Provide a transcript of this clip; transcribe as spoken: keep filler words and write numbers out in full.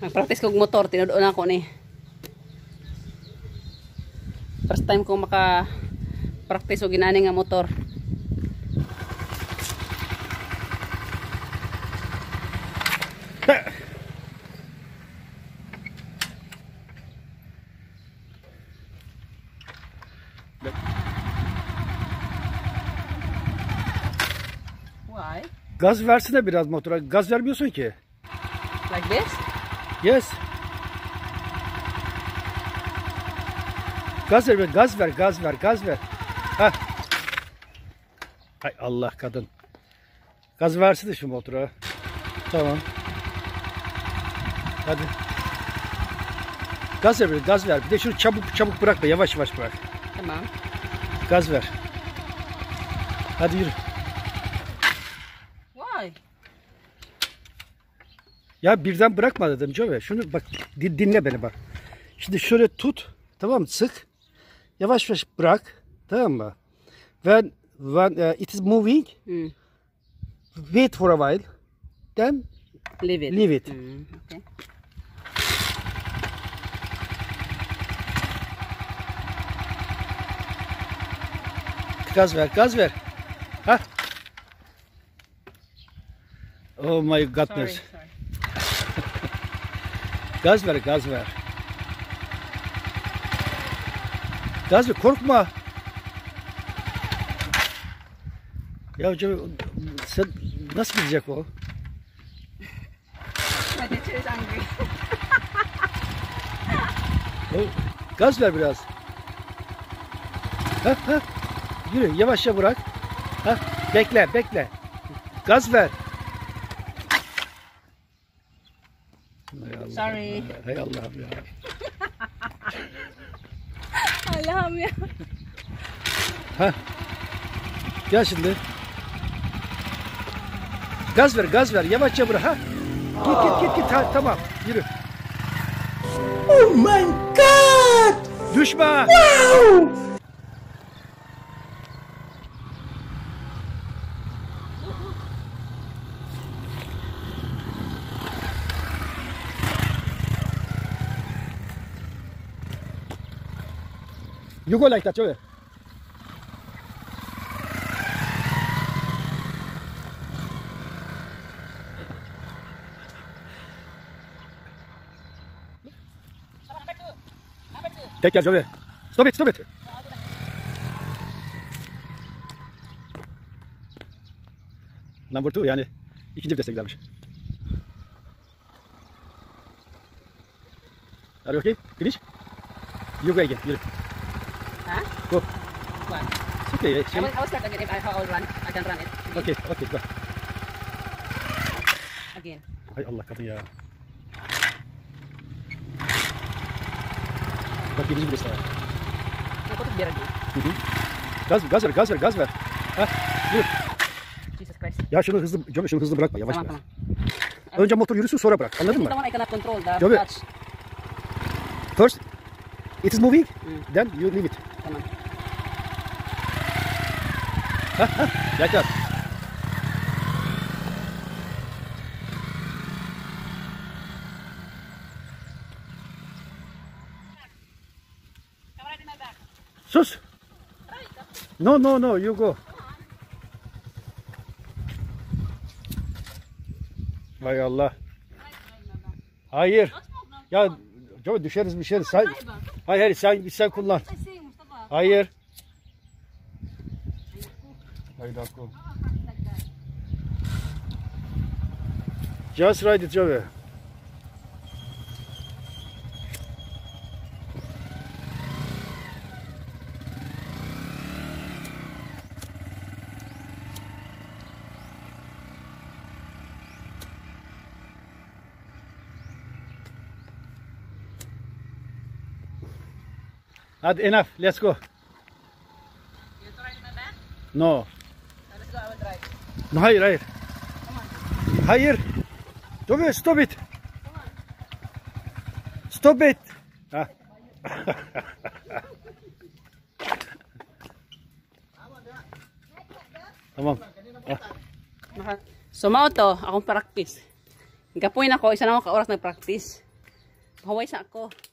Nag-practice kong motor, tinudoon ako ni. First time kong maka-practice o ginani nga motor. Why? Gaz versene biraz motora. Gaz vermiyorsun ki. Like this? Yes. Gaz ver, gaz ver, gaz ver, gaz ver. Ha. Hay Allah kadın. Gaz versene şu motora. Tamam. Hadi. Gaz ver, gaz ver. Bir de şunu çabuk çabuk bırakma, yavaş yavaş bırak. Tamam. Gaz ver. Hadi yürü. Why? Ya birden bırakma dedim Joe. Şunu bak, dinle beni bak. Şimdi şöyle tut, tamam mı? Sık. Yavaş yavaş bırak, tamam mı? When when uh, it is moving, Hmm. wait for a while, then Leave it. leave it. Hmm. Okay. Gaz ver, gaz ver. Ha? Oh my Sorry, goodness. sorry. Gaz ver, gaz ver. Gaz ver, korkma. Ya Joe, sen nasıl gidecek o? My teacher is angry. O, gaz ver biraz. Ha, ha. Yürü, yavaşça bırak. Ha, bekle, bekle. Gaz ver. Hay Allah, Sorry. hay Allah'ım ya. Allah'ım ya. Ha. Gel şimdi. Gaz ver, gaz ver. Yavaşça bırak. Ha. Git, git, git, git. Ha, tamam. Yürü. Oh my God! Düşme. Wow! You go like that, Joey. Take care, Joey. Stop it, stop it. Number two, yani ikinci vitese gidermiş. Are you okay? Finish? You go again. Yürü. Huh? Go. What? It's okay. I It's will, I will start again if I how I'll run. I can run it. okay, okay, go. Again. Hay Allah kadın ya. Bak birinci vitese var. I put it there again. Hı hı. Gaz ver, gaz ver, gaz ver, gaz ver. Ha, yürü. Jesus Christ. Ya şunu hızlı, Joey şunu hızlı bırakma, yavaş Tamam bırak. tamam. Önce motor yürüsün, sonra bırak. Anladın This is mı? the one I cannot control the Joey. clutch. First, it is moving, Hmm. then you leave it. Tamam. Ha, ha, like that. Sus. No, no, no, you go. Vay Allah. Hayır. Ya Joey düşeriz düşeriz. Sen, hayır hayır sen, sen kullan. Hayır. Hayır dakika. Just ride it Joey. Hadi enough, let's go. You want to ride in my back? No. So let's go, I will drive. No, hayır hayır. Come on. Hayır. Joey stop it. Stop it. Ha. Tamam. Ah. So mao to, akong practice. Gapuin ako, isa na ako ka oras nag-practice. Haway sa ako.